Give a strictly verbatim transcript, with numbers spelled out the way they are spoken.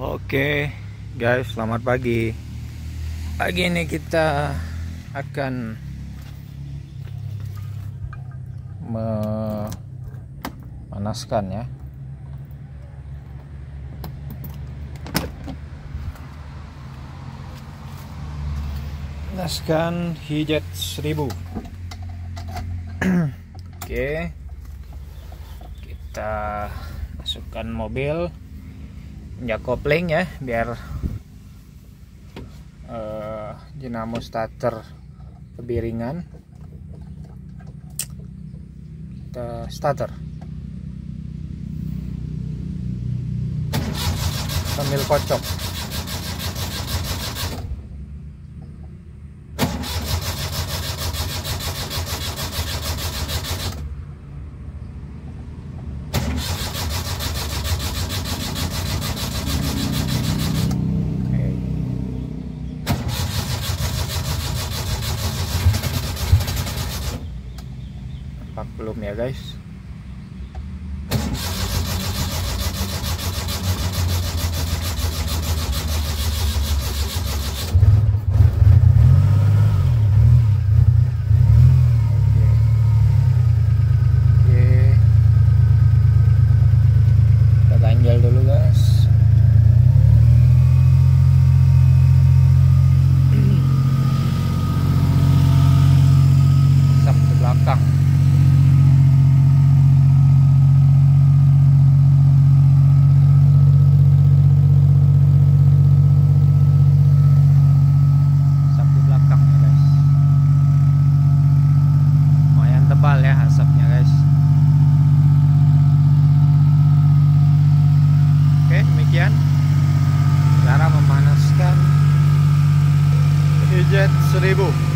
Oke guys, selamat pagi. Pagi ini kita akan memanaskan ya. Panaskan Hijet seribu. Oke. Kita masukkan mobil, ya kopling ya, biar uh, dinamo starter lebih ringan. Kita starter sambil kocok. Belum ya guys. Oke. Kita ganjal dulu guys. Sap ke belakang. Tebal ya asapnya guys. Oke, demikian cara memanaskan Hijet seribu.